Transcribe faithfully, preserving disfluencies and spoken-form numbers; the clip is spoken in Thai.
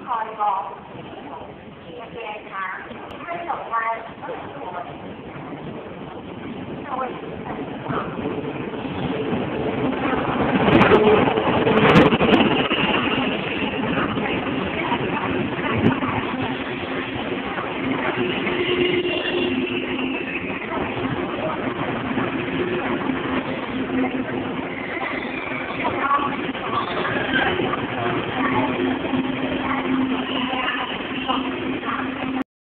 คอยบอกโอเคค่ะให้ดอกไม้ก็สวยสวย